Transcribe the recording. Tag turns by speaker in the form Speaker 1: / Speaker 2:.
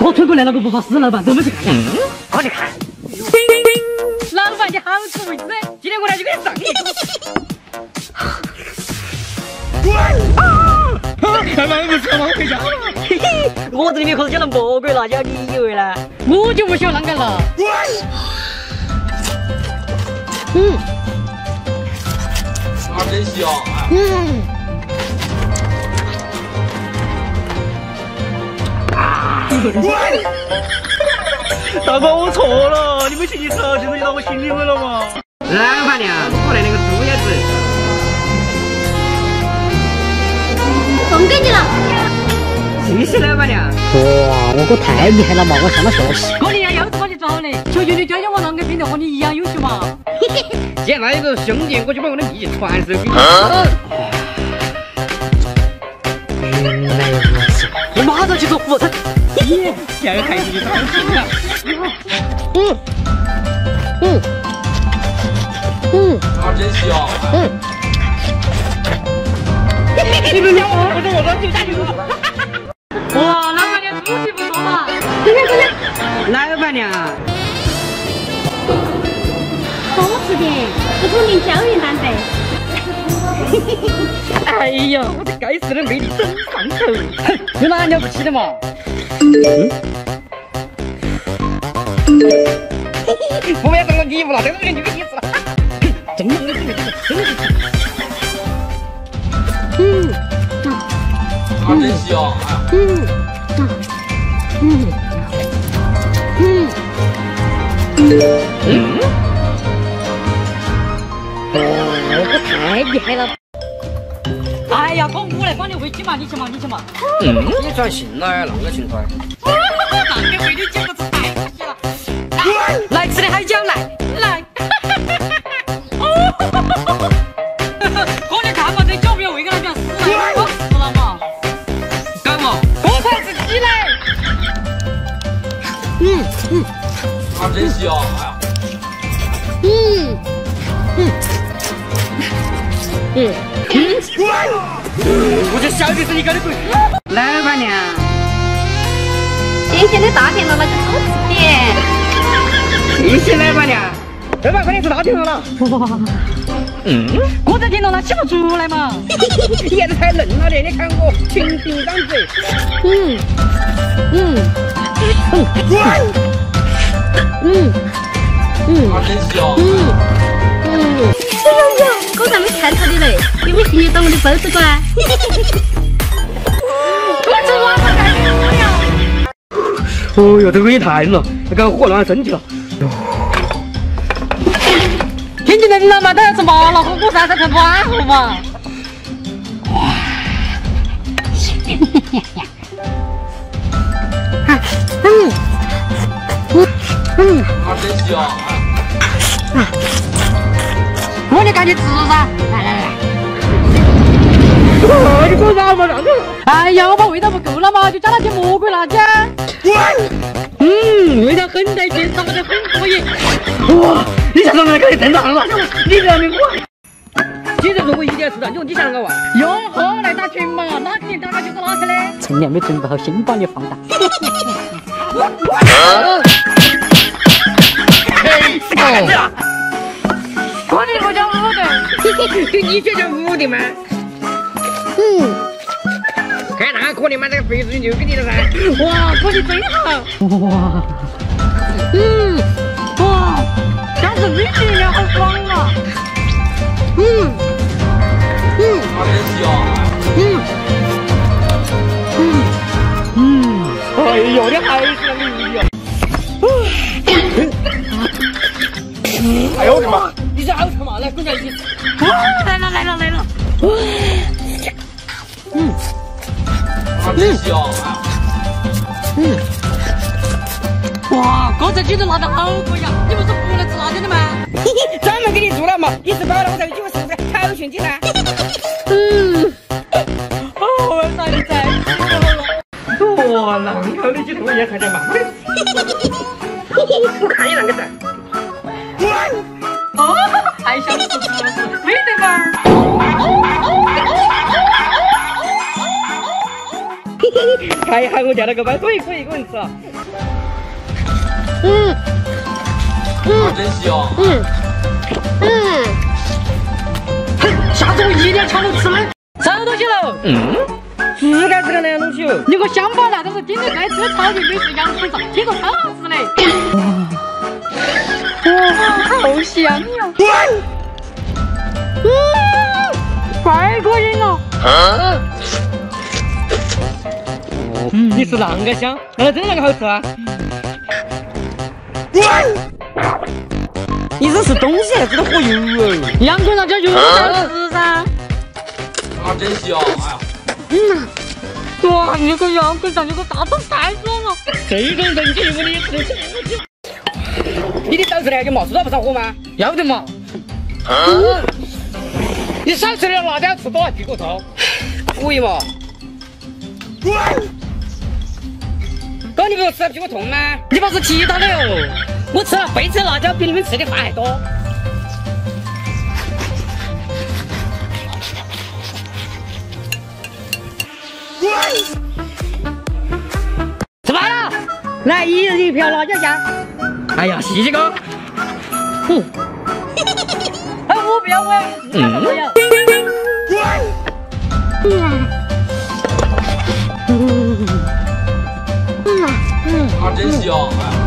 Speaker 1: 我推过来了个不怕死，老板，怎么去看呀？
Speaker 2: 我去看。
Speaker 1: 老板，你好自为之，今天我来就给你上一
Speaker 2: 老板不吃吗？回家了。
Speaker 1: 嘿嘿，我这里面可是加了魔鬼辣椒，你以为呢？我就不喜欢啷个辣。
Speaker 3: 啊，真香！
Speaker 2: 大哥，我错了，你们请你吃，现在就到我心里面了嘛。
Speaker 1: 老板娘，过来那个猪腰子。
Speaker 4: 送给你了。
Speaker 1: 谢谢老板娘。
Speaker 5: 哇，我哥太厉害了嘛，我向他学习。
Speaker 1: 哥，你呀，要是把你找嘞，求求你教教我啷个变得和你一样优秀嘛。既然那个兄弟，我就把我的秘籍传授给你。
Speaker 5: 原来如此，
Speaker 1: 你马上去做俯卧撑。
Speaker 2: 这个孩子就当心了。
Speaker 3: 啊，真香！
Speaker 1: 你们两个，我说就下去了。哇，老板娘猪皮不错嘛。老板娘。
Speaker 4: 多吃点，补充点胶原蛋白。
Speaker 1: 哎呀，我这该死的魅力真上头，有哪了不起的嘛？不要当个礼物了，这个人就有意思了。真的，
Speaker 3: 啊，真香！
Speaker 5: 我太厉害了。
Speaker 1: 哎呀，哥，我来帮你回去嘛，你去嘛。
Speaker 2: 你转性了，啷个情况？
Speaker 1: 那个为你剪不出太可惜了。来吃点海椒，来。哥，你看嘛，这脚不要喂给他讲死了，我死了嘛。干嘛？我才是鸡嘞。
Speaker 3: 啊，真香！
Speaker 2: 我就晓得是你搞的鬼。
Speaker 1: 老板娘，
Speaker 4: 新鲜的大田螺那就多吃点。
Speaker 1: 谢谢老板娘。
Speaker 2: 老板，快点吃大田螺了。
Speaker 1: 我这田螺它洗不出来嘛。
Speaker 2: 你眼子太嫩了的，你看我群兵长嘴。
Speaker 3: 啊，真香！
Speaker 4: 哥咱们看他的嘞，有没有兴趣当我的包子官？
Speaker 2: 哦哟，这个也太冷了，搞火乱身体了。
Speaker 1: 天气冷了嘛，都要吃麻辣火锅噻，才暖和嘛。
Speaker 3: 啊，真香！
Speaker 1: 我就赶紧吃噻，来。
Speaker 2: 你给我让嘛让着。
Speaker 1: 哎呀，我怕味道不够了嘛，就加了些魔鬼辣椒。味道很带劲，炒得很过瘾。
Speaker 2: 哇，你想让我搞的真大了，你让你我。今日如果一定要吃蛋饺，你想啷个玩？
Speaker 1: 哟呵，来打群嘛，哪个人打就是哪个的。
Speaker 5: 趁年没准备好，先把你放大。
Speaker 1: 我的不叫五的，
Speaker 2: 就你觉得五的吗？看那可怜嘛，这个肥猪就给你了噻。
Speaker 1: 哇，锅里真好。
Speaker 5: 哇，
Speaker 1: 哇，但是米皮呀，好爽啊。
Speaker 3: 啊，真香！
Speaker 2: 哎呦，你还是那个鱼啊！哎呦我的妈！你这好吃嘛？来，滚在一起。
Speaker 1: 来了。
Speaker 3: 啊，真香！
Speaker 1: 哇，哥这鸡肉辣得好过呀！你不是不能吃辣椒的吗？
Speaker 2: 专门给你做了嘛！你吃饱了我才有机会是不是？好炫技噻！
Speaker 1: 我让你再吃了。
Speaker 2: 哇，啷个的鸡头也还在慢慢的。我看你啷个噻。
Speaker 1: 哦，还想吃是不是？没得嘛。
Speaker 2: 看一下我家那个吧，可以，我跟你吃。
Speaker 3: 真香。
Speaker 2: 下次我一定抢着吃嘞。啥东西喽？是该是个那样东西哦。
Speaker 1: 你个乡巴佬，都是今天在吃超级美食羊腿上，听说超好吃嘞。哇，好香呀！怪过瘾哦。
Speaker 2: 你是啷个香？那真那个好吃啊？你这是东西还是火油哦？
Speaker 1: 羊腿上加油才吃噻。
Speaker 3: 真香！哎呀，
Speaker 1: 哇，你个羊腿上有个大头太爽了。
Speaker 2: 这种人就有你吃。你的早吃呢就冒烧不着火吗？
Speaker 1: 要得嘛。
Speaker 2: 你少吃点辣椒，吃多了屁股痛。可以嘛？哥，你不是吃了屁股痛吗？你不是其他的哦？我吃了非吃辣椒，比你们吃的饭还多。吃饭了，来一人一瓢辣椒酱。哎呀，谢谢哥。哎，我不要，我要我要。
Speaker 3: 真香！哎呀。